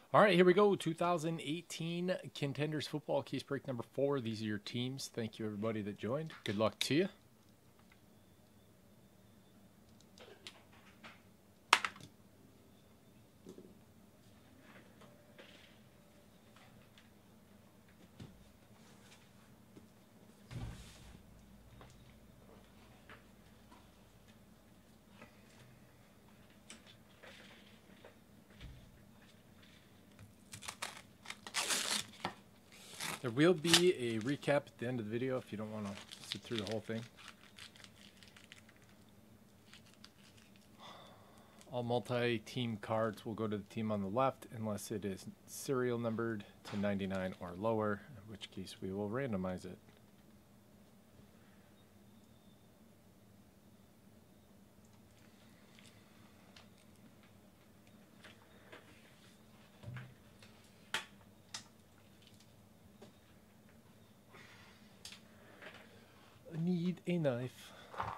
All right, here we go. 2018 Contenders football case break number 4. These are your teams. Thank you, everybody that joined. Good luck to you. There will be a recap at the end of the video if you don't want to sit through the whole thing. All multi-team cards will go to the team on the left unless it is serial numbered to 99 or lower, in which case we will randomize it. I need a knife.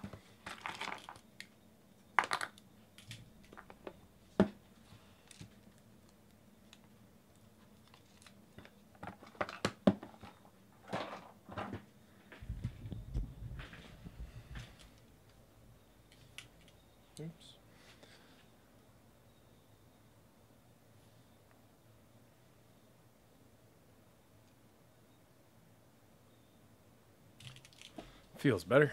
Oops. Feels better.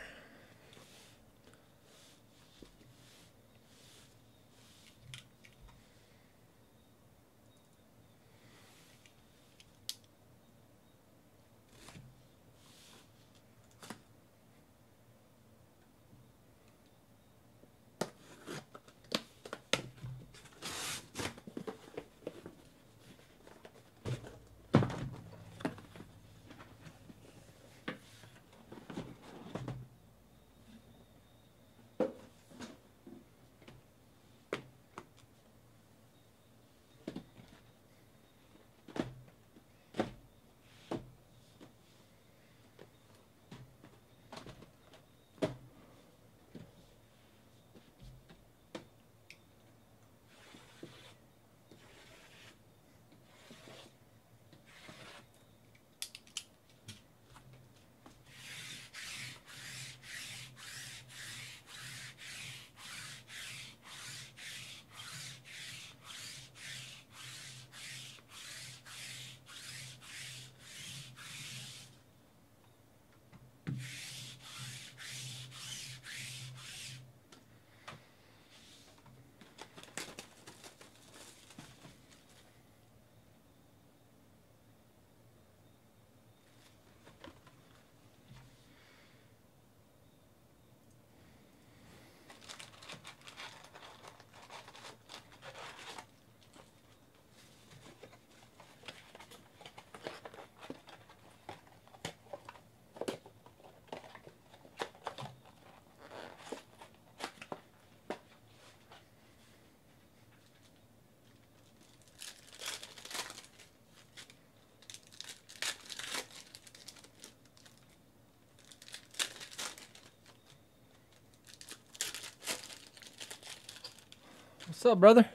What's up, brother?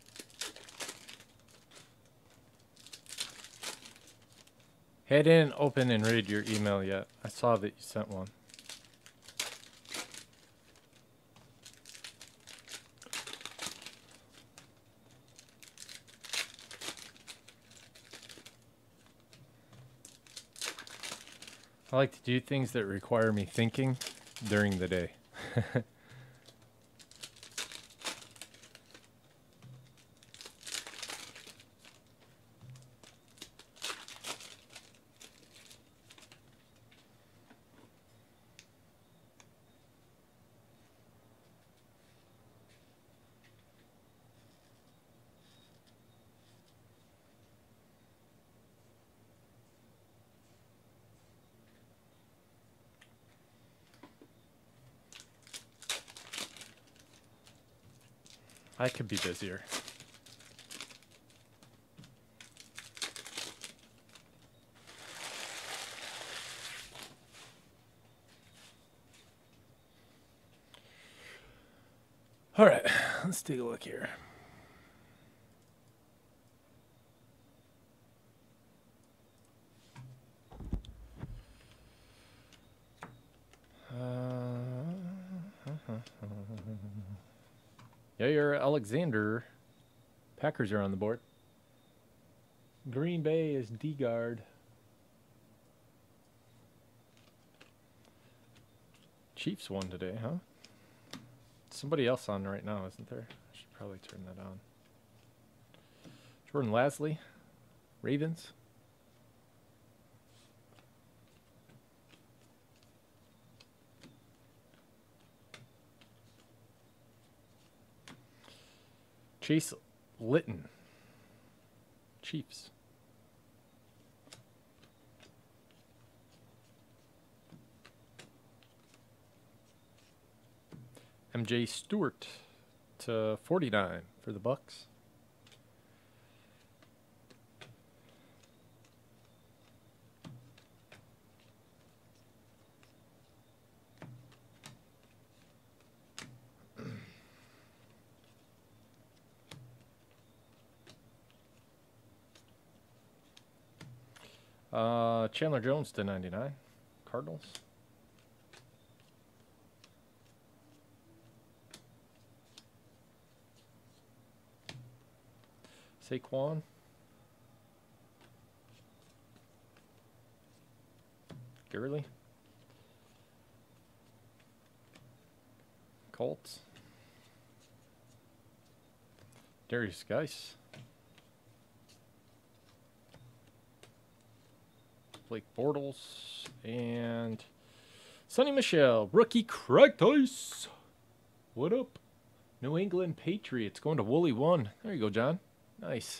Hey, I didn't open and read your email yet. I saw that you sent one. I like to do things that require me thinking during the day. I could be busier. All right, let's take a look here. Yair Alexander. Packers are on the board. Green Bay is D-Guard. Chiefs won today, huh? Somebody else on right now, isn't there? I should probably turn that on. Jordan Lasley, Ravens. Chase Litton, Chiefs. MJ Stewart to 49 for the Bucks. Chandler Jones to 99, Cardinals. Saquon. Gurley. Colts. Darius Geis. Blake Bortles. And Sonny Michel. Rookie cracked ice. What up? New England Patriots going to Wooly 1. There you go, John. Nice.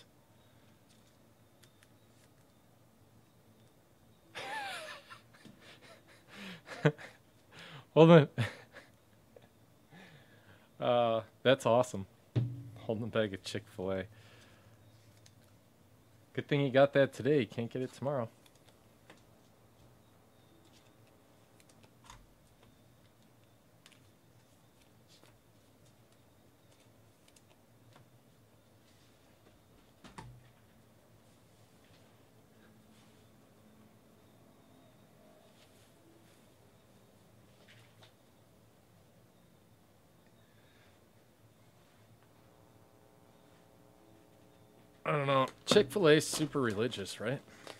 Well then, that's awesome. Holding a bag of Chick-fil-A. Good thing you got that today. Can't get it tomorrow. I don't know. Chick-fil-A is super religious, right?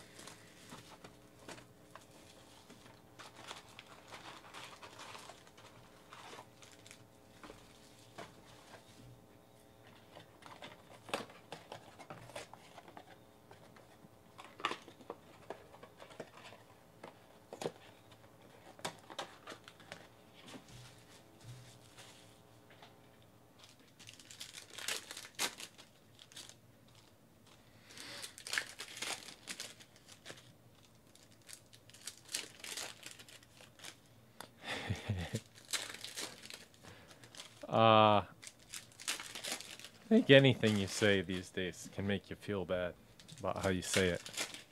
I think anything you say these days can make you feel bad about how you say it.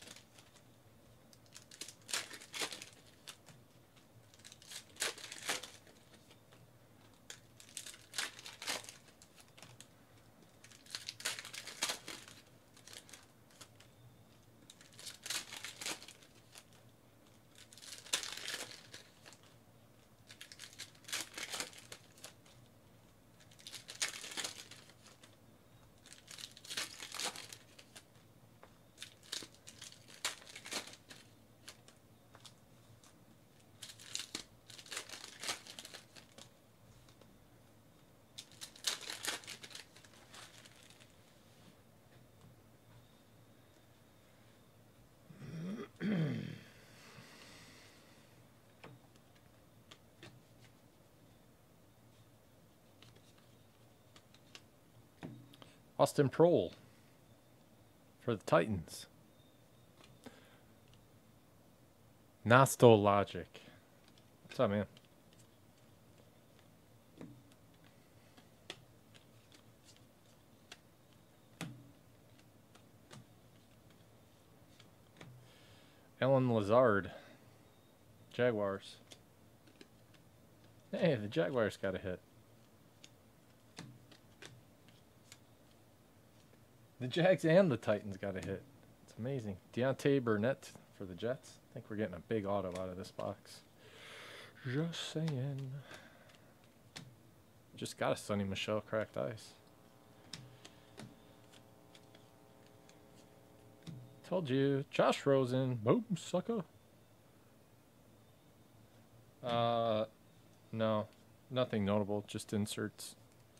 Austin Prohl for the Titans. Nostologic. What's up, man? Alan Lazard. Jaguars. Hey, the Jaguars got a hit. The Jags and the Titans got a hit. It's amazing. Deontay Burnett for the Jets. I think we're getting a big auto out of this box. Just saying. Just got a Sonny Michel cracked ice. Told you. Josh Rosen. Boom, sucker. No. Nothing notable. Just inserts.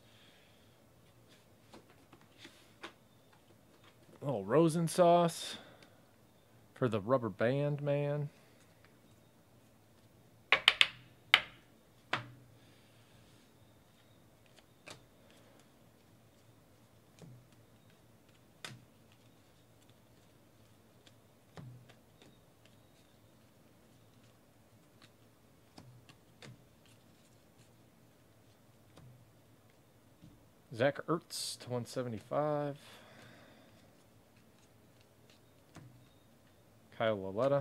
A little Rosen sauce for the rubber band man. Zach Ertz to 175. Kyle Laletta.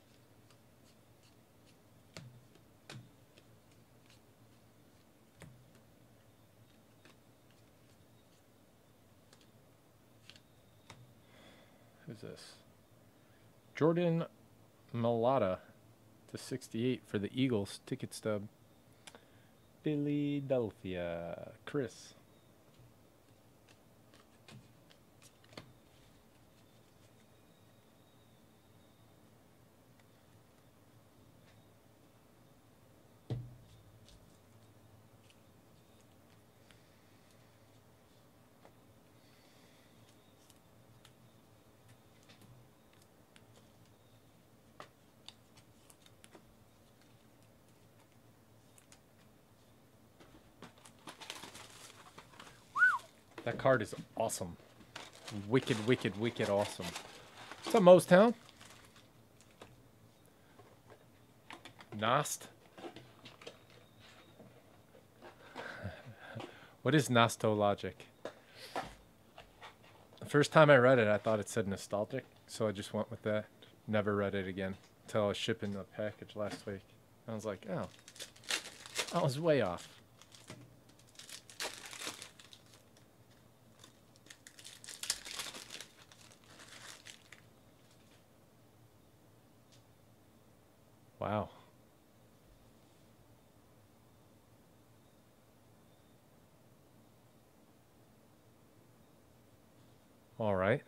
Who's this? Jordan Mailata to 68 for the Eagles. Ticket stub. Philadelphia. Chris. That card is awesome. Wicked, wicked, wicked awesome. What's up, Mostown? Nost? What is nostalgic? The first time I read it, I thought it said nostalgic, so I just went with that. Never read it again until I was shipping the package last week. I was like, oh, I was way off. Wow. All right.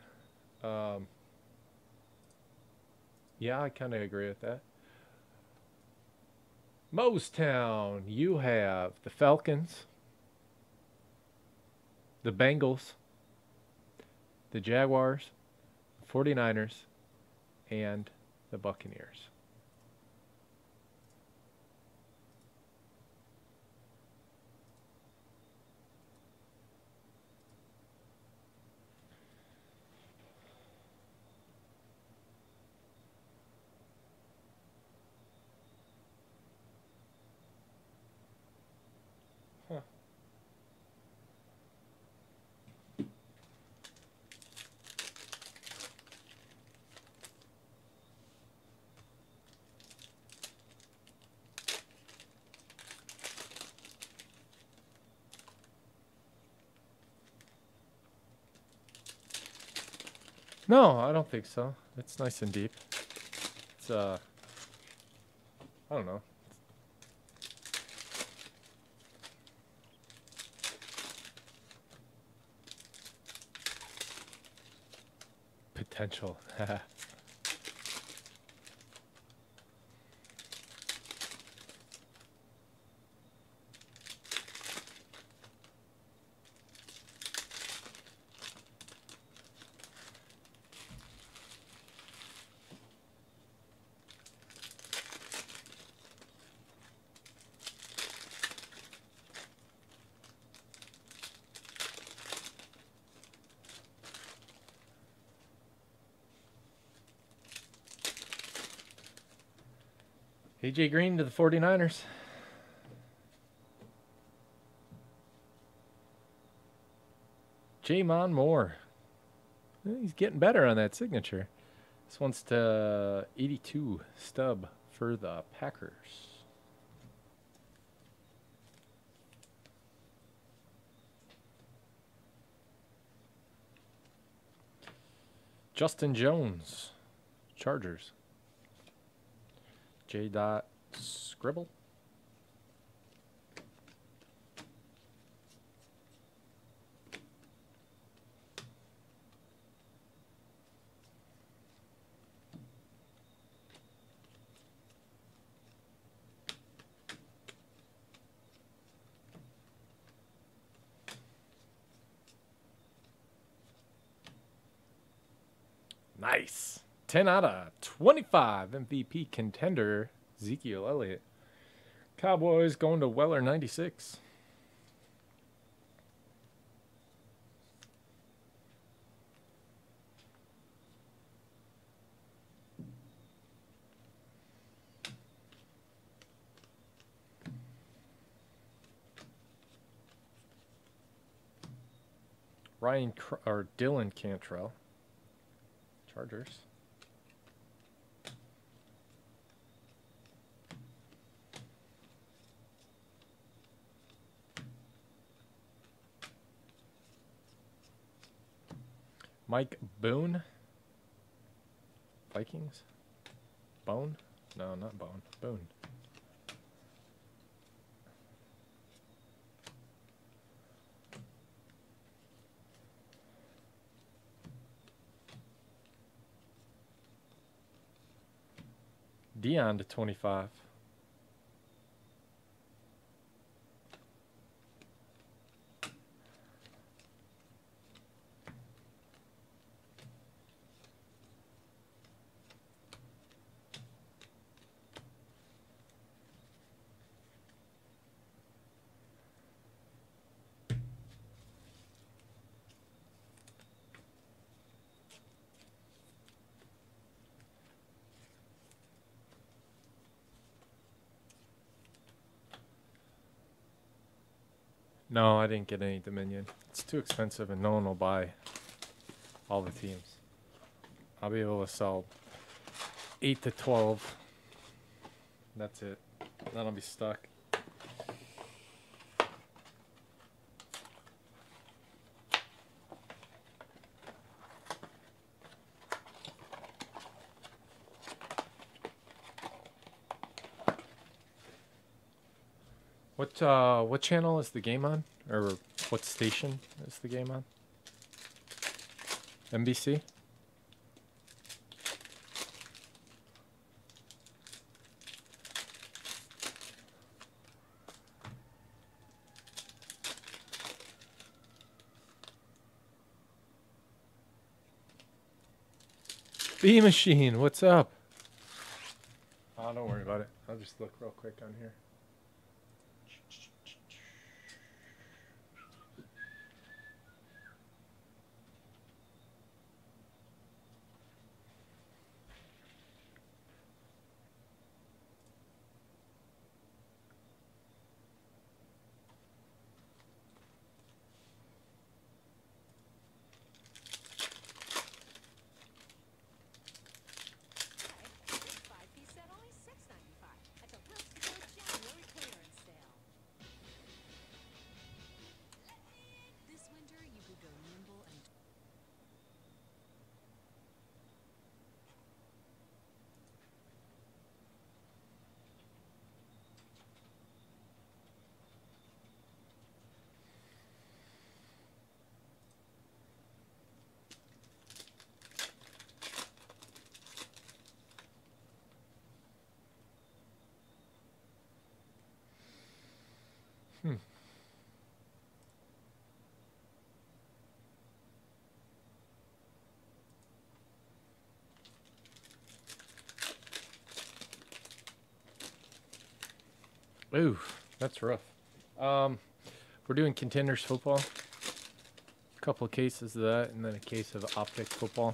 Yeah, I kind of agree with that. Mostown, you have the Falcons, the Bengals, the Jaguars, the 49ers, and the Buccaneers. Huh. No, I don't think so. It's nice and deep. It's I don't know. Potential. AJ Green to the 49ers. Jamon Moore. He's getting better on that signature. This one's to 82 stub for the Packers. Justin Jones, Chargers. J. Scribble. Nice. 10 out of 25 MVP contender, Ezekiel Elliott. Cowboys going to Weller 96. Dylan Cantrell, Chargers. Mike Boone, Vikings. Bone? No, not Bone. Boone. Dion to 25. No, I didn't get any Dominion. It's too expensive and no one will buy all the teams. I'll be able to sell 8 to 12. That's it. Then I'll be stuck. What channel is the game on? Or what station is the game on? NBC? B Machine, what's up? Oh, don't worry about it. I'll just look real quick on here. Ooh, that's rough. We're doing Contenders football. A couple of cases of that, and then a case of Optic football.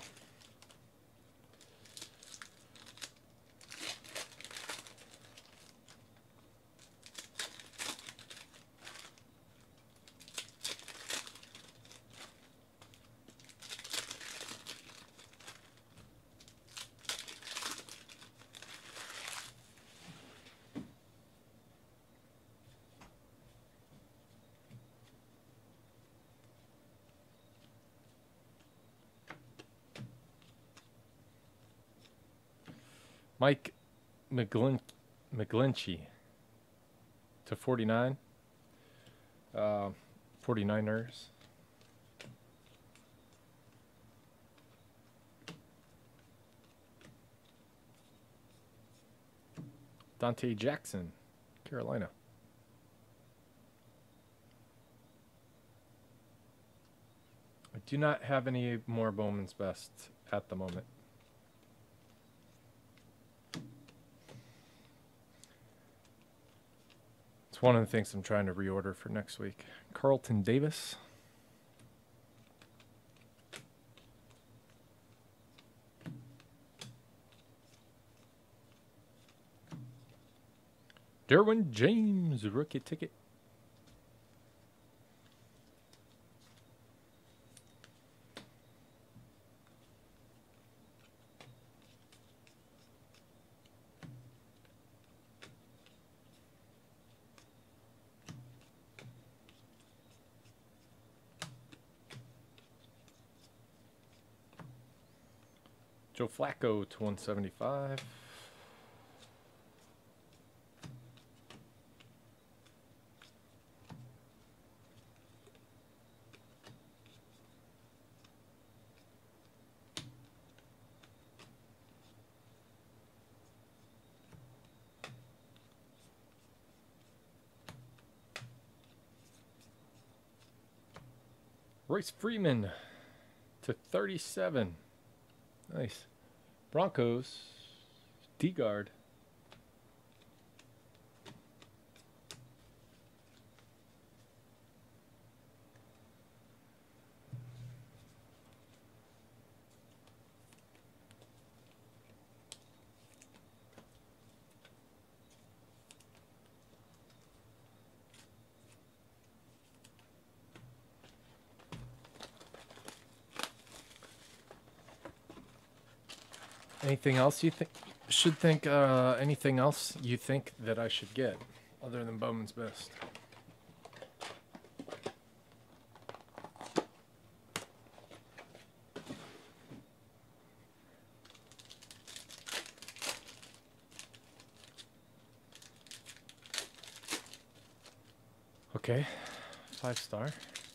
Mike McGlinchey to 49. 49ers. Dante Jackson, Carolina. I do not have any more Bowman's Best at the moment. It's one of the things I'm trying to reorder for next week. Carlton Davis. Derwin James, rookie ticket. Joe Flacco to 175. Royce Freeman to 37. Nice. Broncos, D-Guard. Anything else you think anything else you think that I should get other than Bowman's Best? Okay. 5-star.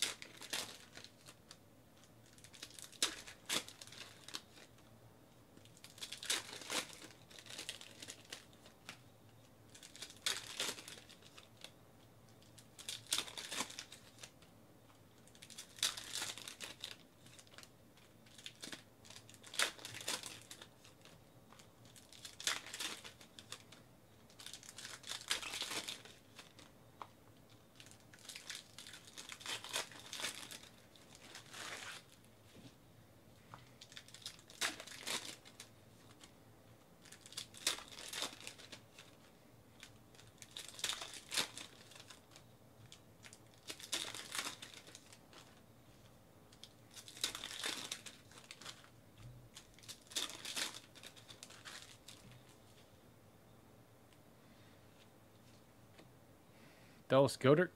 Dallas Goedert.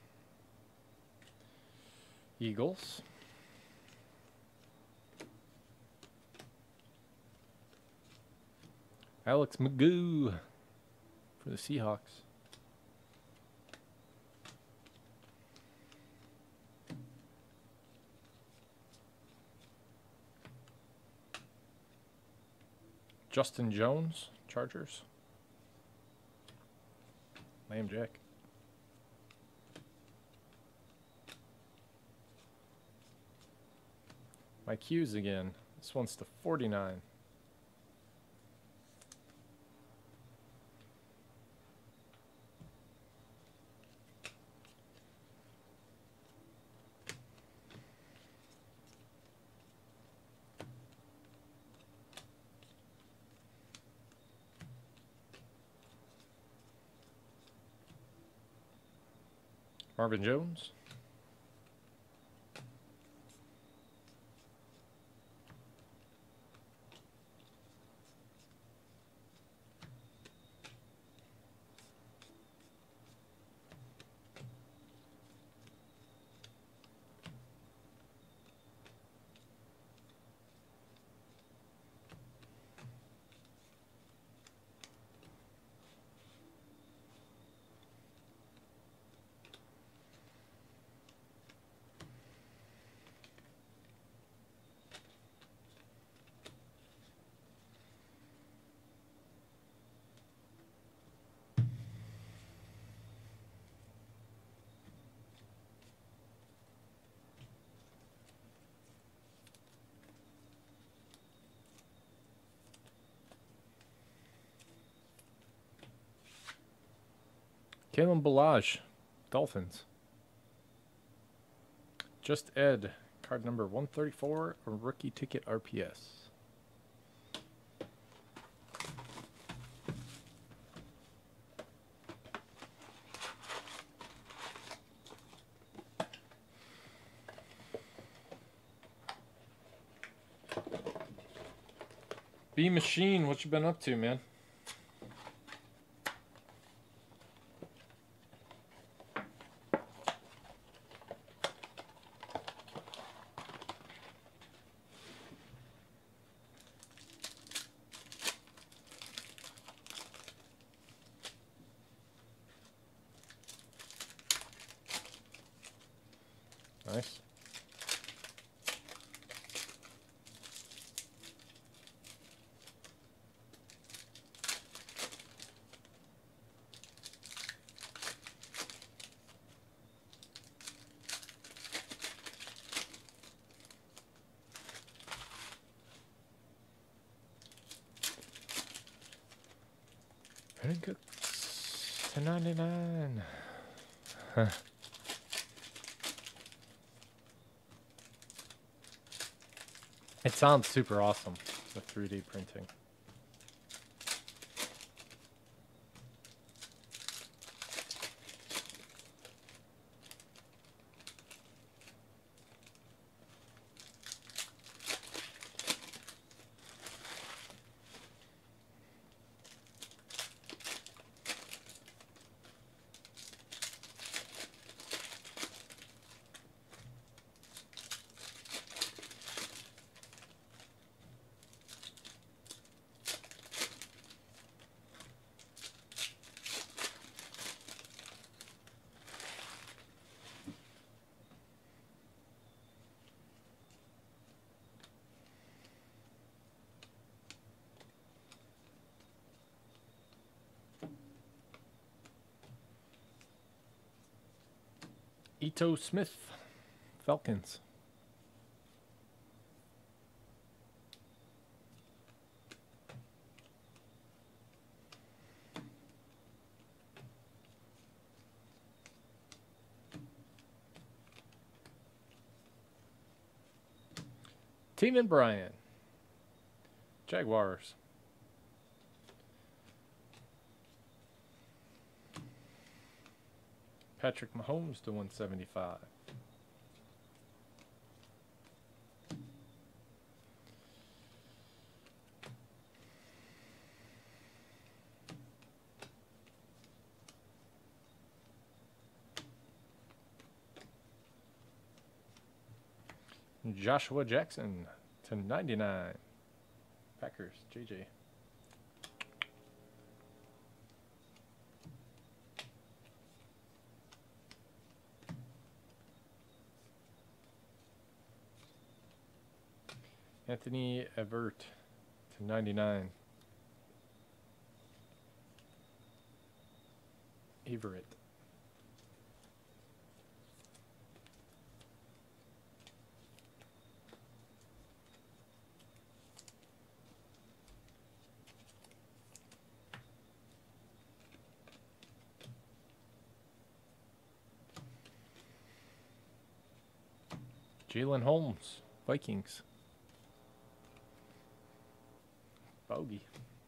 Eagles. Alex Magoo for the Seahawks. Justin Jones, Chargers. Lamb Jack. Mike Hughes again. This one's to 49. Marvin Jones. Kalen Balaj, Dolphins. Just Ed, card number 134, a rookie ticket RPS. B Machine, what you been up to, man? Nice. Very good. 10.99. Huh. It sounds super awesome, the 3D printing. Ito Smith, Falcons. Team and Brian, Jaguars. Patrick Mahomes to 175. Joshua Jackson to 99. Packers, JJ. Anthony Everett to 99. Everett. Jalen Holmes, Vikings. Bogey.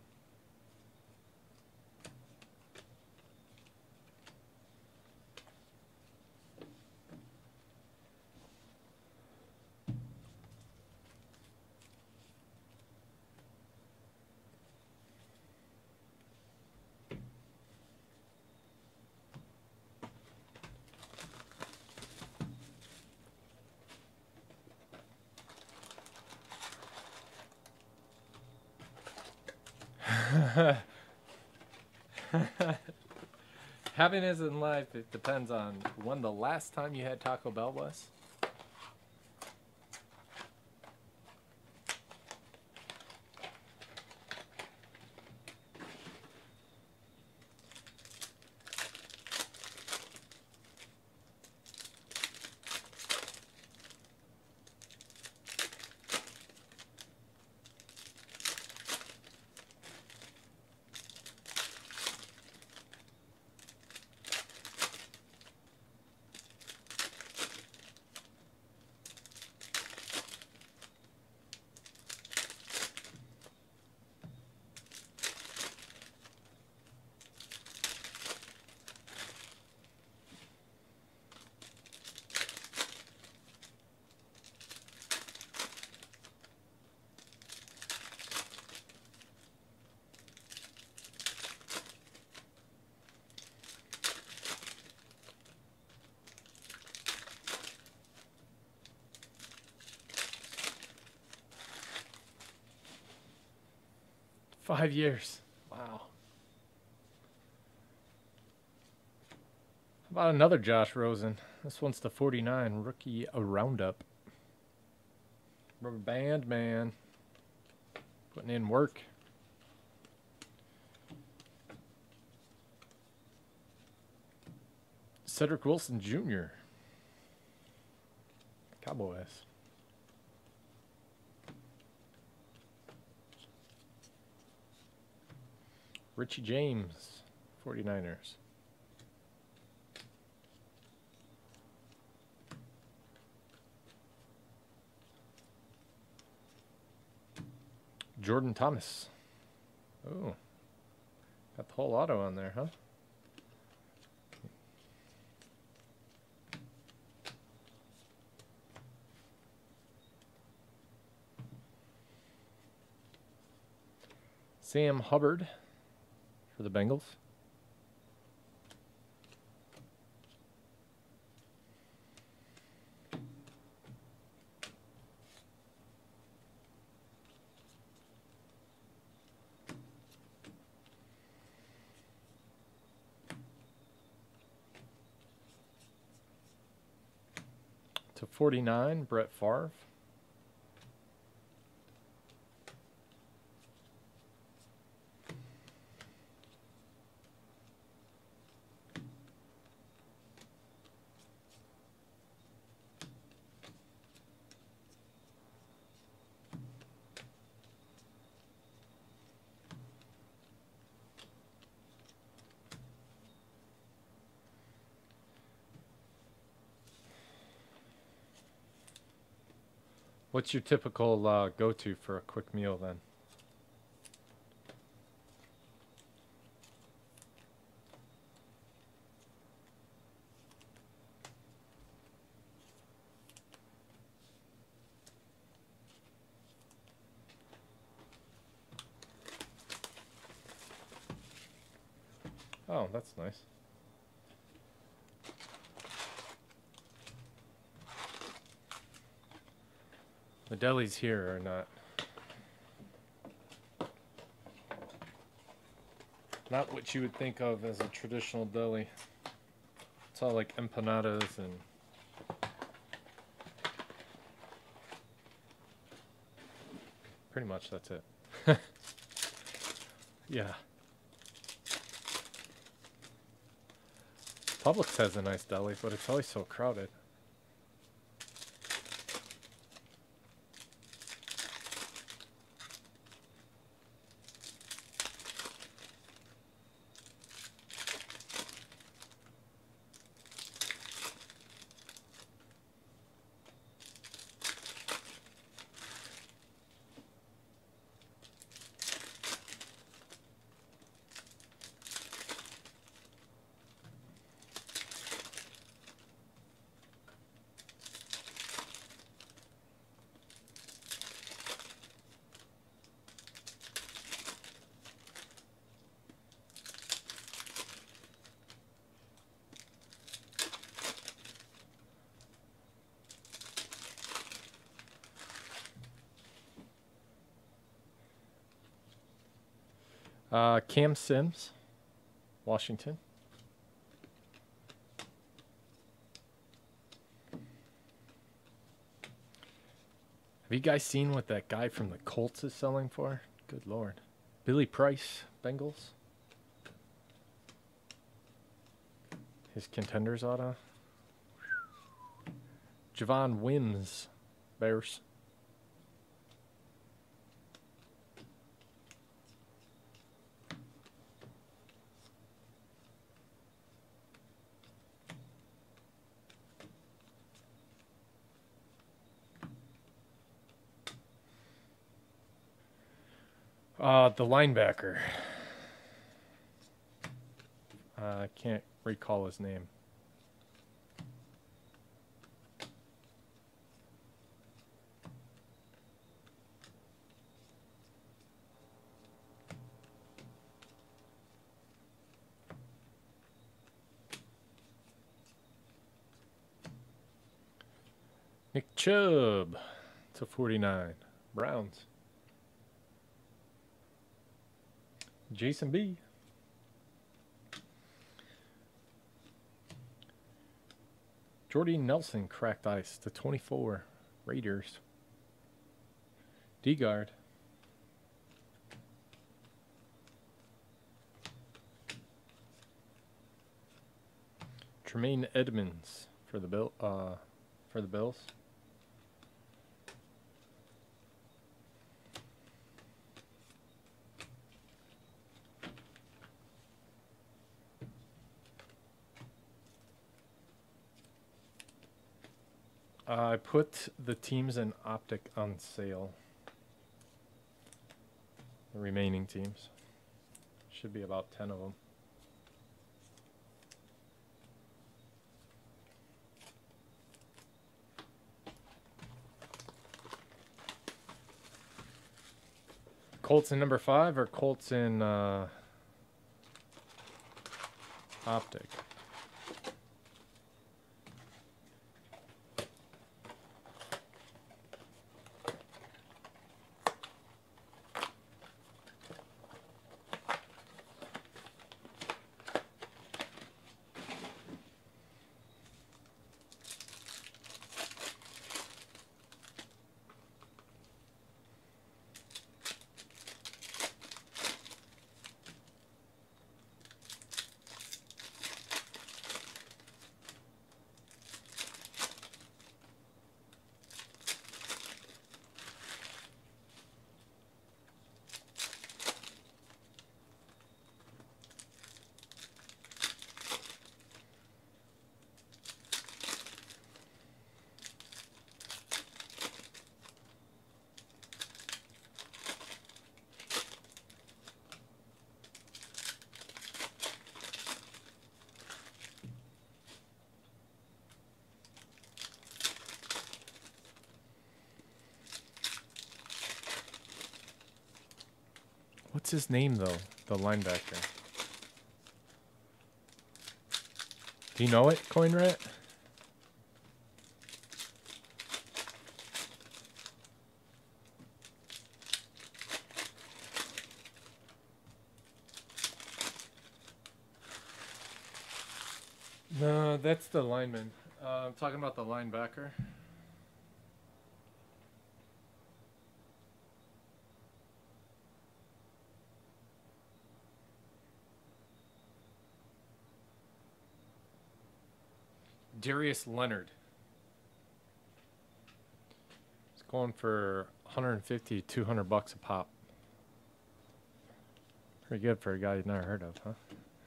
Happiness in life, it depends on when the last time you had Taco Bell was. 5 years. Wow. How about another Josh Rosen? This one's the 49 rookie roundup. Rubber band man. Putting in work. Cedric Wilson Jr. Cowboys. Richie James, 49ers. Jordan Thomas. Oh. Got the whole auto on there, huh? Sam Hubbard for the Bengals. To 49, Brett Favre. What's your typical go-to for a quick meal then? Oh, that's nice. The delis here are not what you would think of as a traditional deli. It's all like empanadas and pretty much that's it. Yeah. Publix has a nice deli, but it's always so crowded. Cam Sims, Washington. Have you guys seen what that guy from the Colts is selling for? Good Lord. Billy Price, Bengals. His Contenders auto. Javon Wims, Bears. The linebacker. I can't recall his name. Nick Chubb to 49. Browns. Jason B. Jordy Nelson, cracked ice to 24. Raiders. D-Guard. Tremaine Edmonds for the Bills. I put the teams in Optic on sale. The remaining teams. Should be about 10 of them. Colts in number 5 or Colts in Optic? What's his name, though? The linebacker. Do you know it, Coin Rat? No, that's the lineman. I'm talking about the linebacker. Darius Leonard. It's going for 150 to 200 bucks a pop. Pretty good for a guy you've never heard of, huh?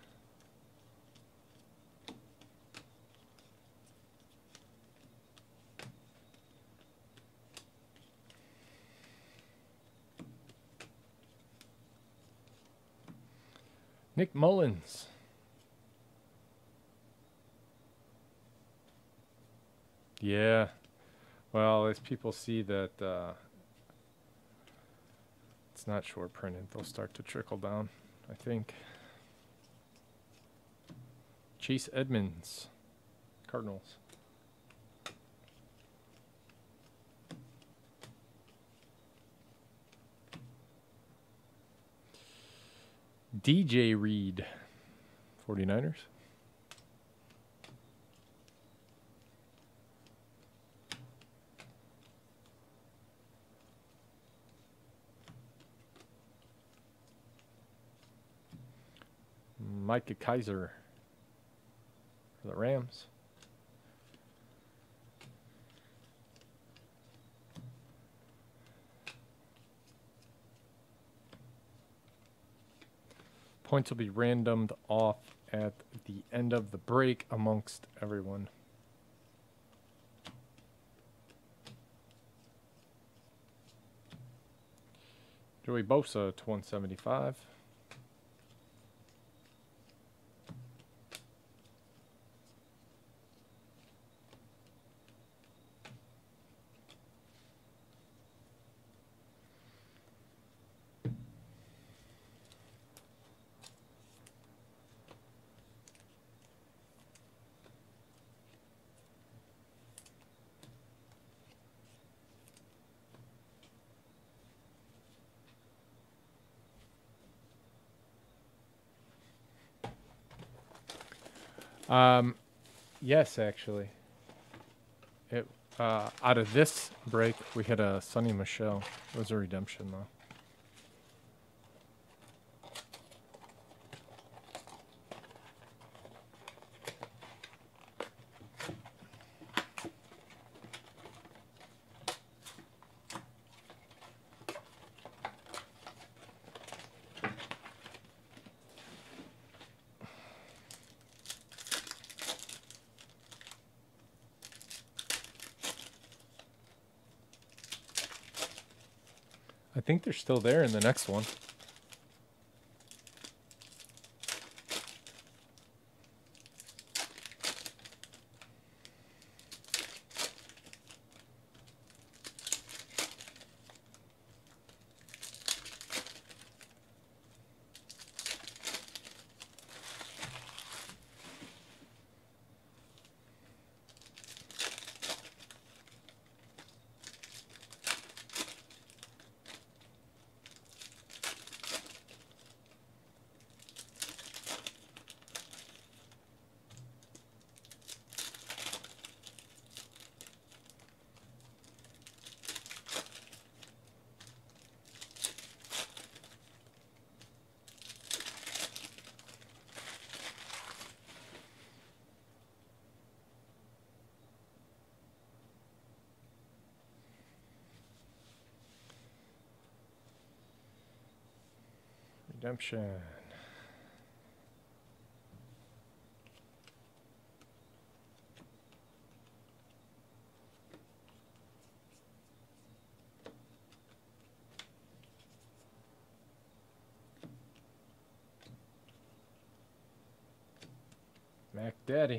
Nick Mullins. Yeah. Well, as people see that it's not short printed, they'll start to trickle down, I think. Chase Edmonds, Cardinals. DJ Reed, 49ers. Micah Kaiser for the Rams. Points will be randomed off at the end of the break amongst everyone. Joey Bosa to 175. Yes, actually. It out of this break, we hit a Sonny Michelle. It was a redemption, though. I think they're still there in the next one. Redemption. Mac Daddy.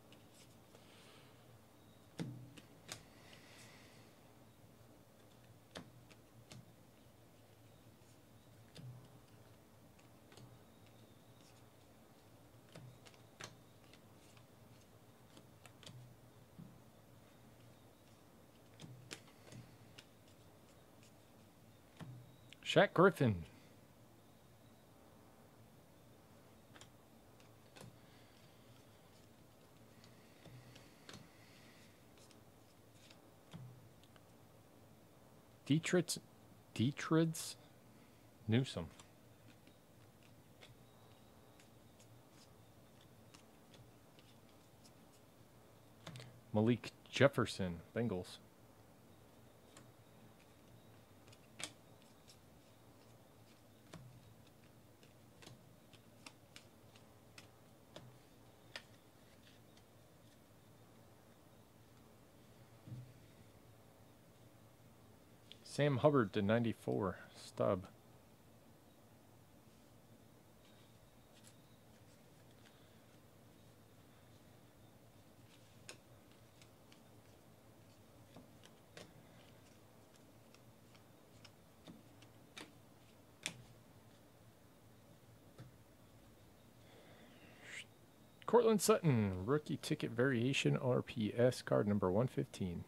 Shaq Griffin. Dietrich's Newsom. Malik Jefferson, Bengals. Sam Hubbard to 94, stub. Cortland Sutton, rookie ticket variation RPS card number 115.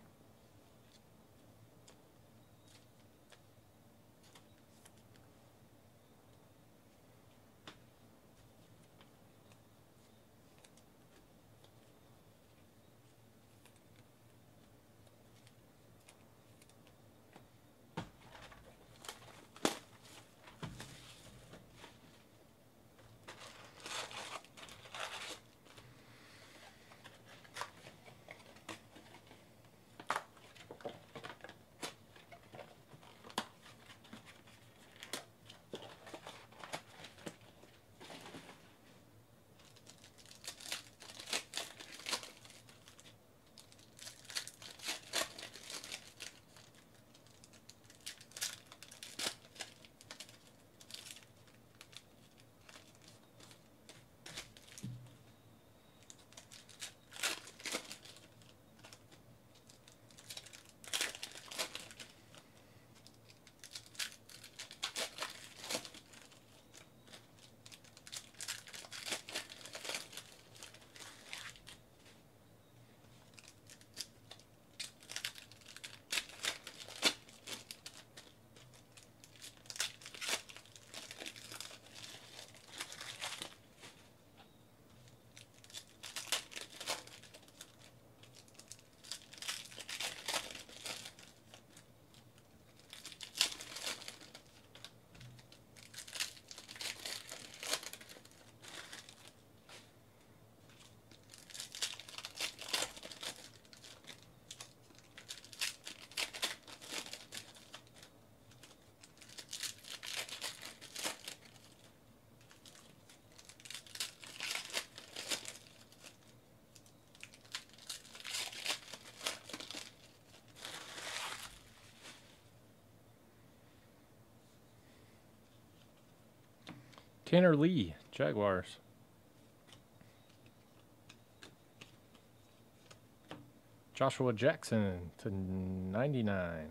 Tanner Lee, Jaguars. Joshua Jackson to 99.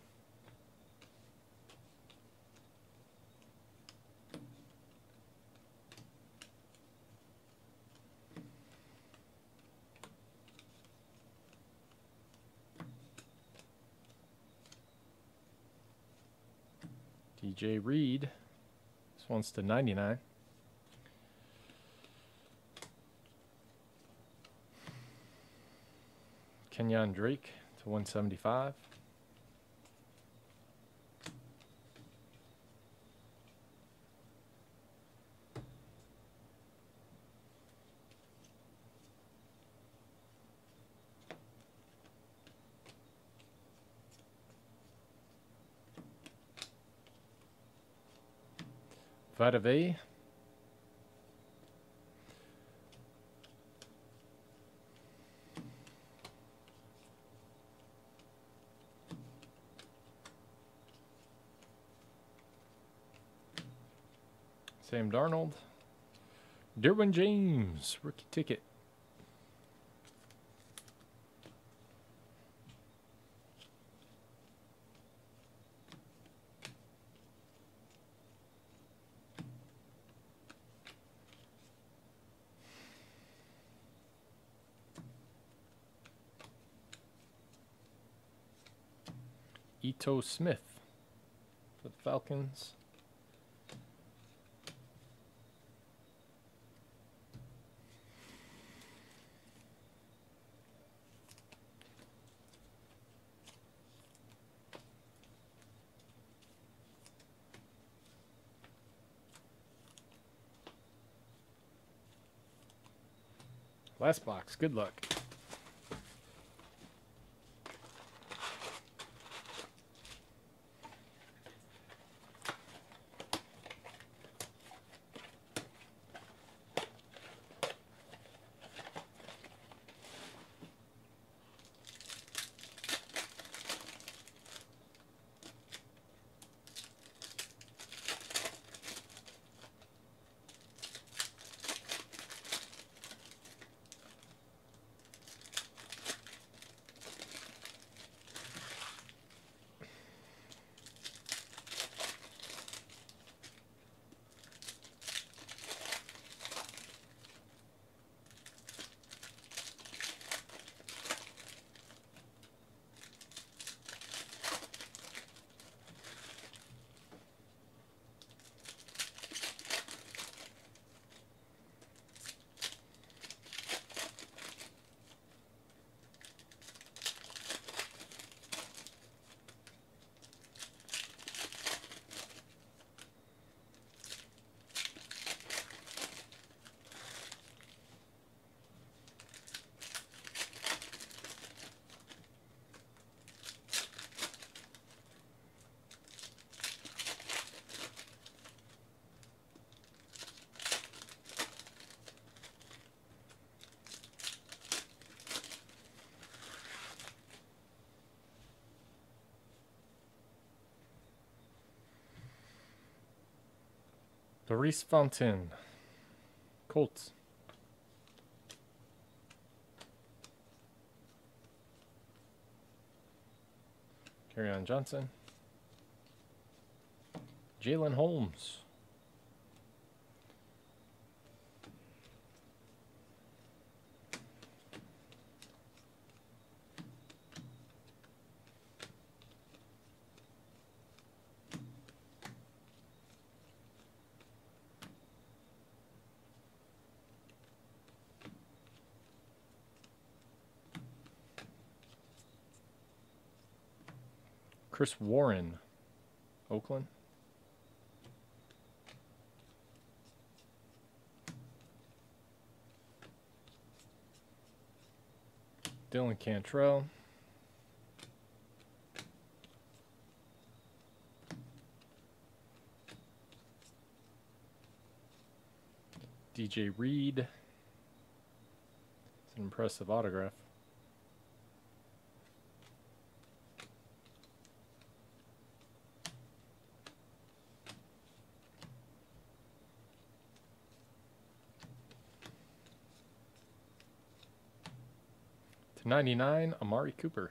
DJ Reed. This one's to 99. Kenyon Drake to 175. Vita Vea. Sam Darnold. Derwin James, rookie ticket. Ito Smith for the Falcons. Last box. Good luck. Doris Fountain, Colts. Kerryon Johnson. Jalen Holmes. Chris Warren, Oakland. Dylan Cantrell. DJ Reed. It's an impressive autograph. /99, Amari Cooper.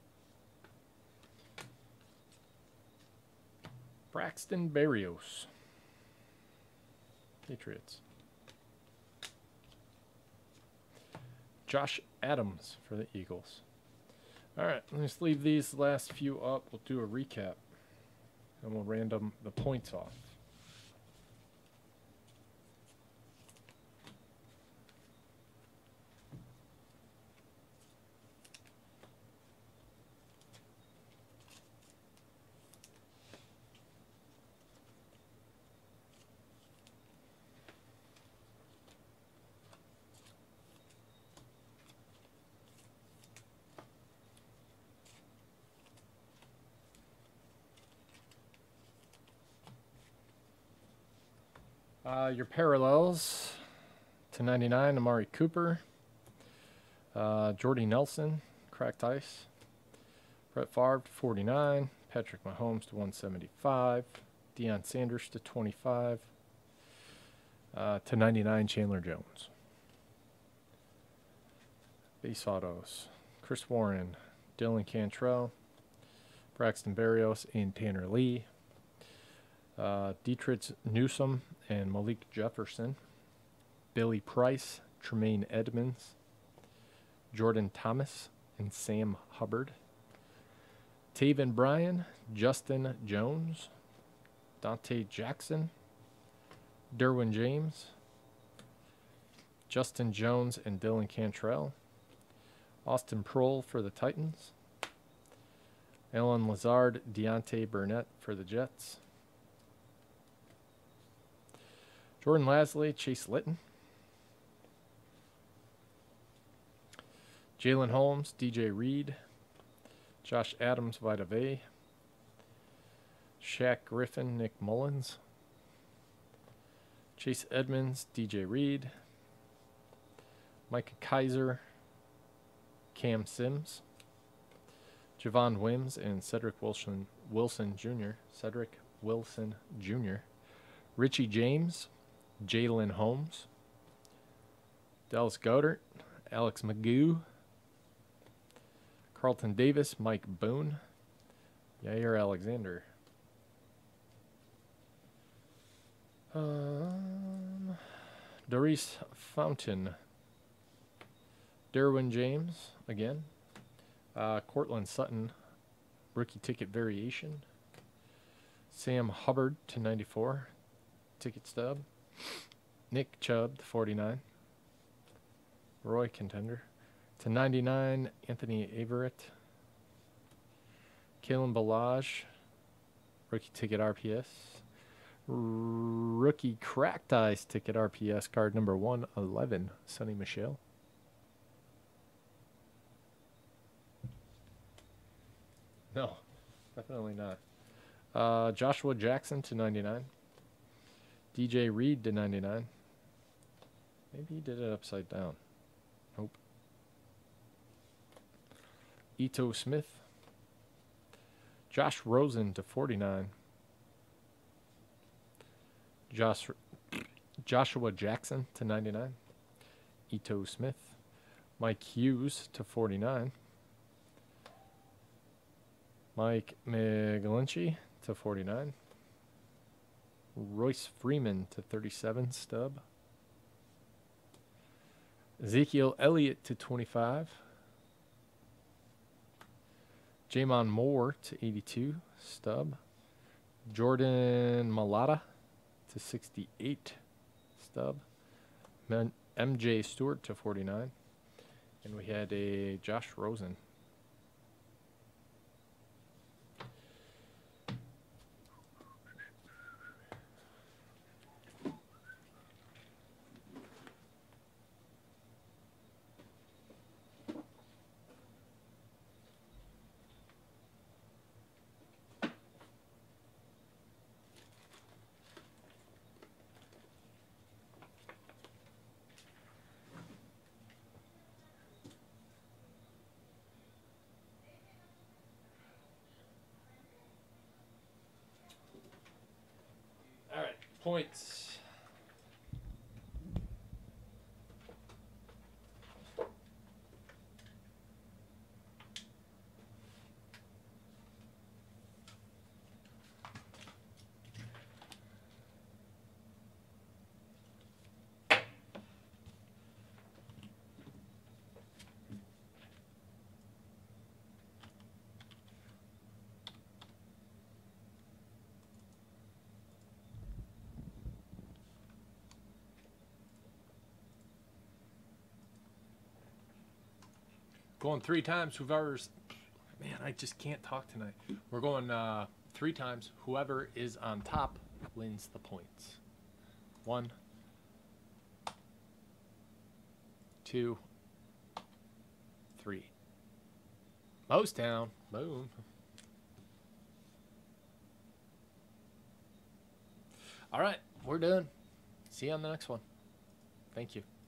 Braxton Berrios, Patriots. Josh Adams for the Eagles. All right, let's leave these last few up. We'll do a recap, and we'll random the points off. Your parallels /99, Amari Cooper, Jordy Nelson, cracked ice, Brett Favre /49, Patrick Mahomes /175, Deion Sanders /25, /99, Chandler Jones. Base autos, Chris Warren, Dylan Cantrell, Braxton Berrios, and Tanner Lee. Dietrich Newsome and Malik Jefferson, Billy Price, Tremaine Edmonds, Jordan Thomas, and Sam Hubbard, Taven Bryan, Justin Jones, Dante Jackson, Derwin James, Justin Jones and Dylan Cantrell, Austin Prohl for the Titans, Alan Lazard, Deontay Burnett for the Jets, Jordan Lasley, Chase Litton, Jalen Holmes, DJ Reed, Josh Adams, Vita Vea, Shaq Griffin, Nick Mullins, Chase Edmonds, DJ Reed, Micah Kaiser, Cam Sims, Javon Wims, and Cedric Wilson Jr., Richie James, Jalen Holmes, Dallas Goedert, Alex Magoo, Carlton Davis, Mike Boone, Yair Alexander, Doris Fountain, Derwin James again, Cortland Sutton, rookie ticket variation, Sam Hubbard /94, ticket stub, Nick Chubb /49, Roy Contender /99, Anthony Averett, Kalen Ballage, rookie ticket RPS, rookie cracked ice ticket RPS card number 111, Sonny Michel. No, definitely not. Joshua Jackson /99. DJ Reed /99. Maybe he did it upside down. Nope. Ito Smith. Josh Rosen /49. Joshua Jackson /99. Ito Smith. Mike Hughes /49. Mike McGlinchey /49. Royce Freeman /37 stub. Ezekiel Elliott /25. Jamon Moore /82 stub. Jordan Mailata /68 stub. MJ Stewart /49. And we had a Josh Rosen. Points. Going 3 times. Whoever's... Man, I just can't talk tonight. We're going 3 times. Whoever is on top wins the points. 1, 2, 3. Most down. Boom. All right, we're done. See you on the next one. Thank you.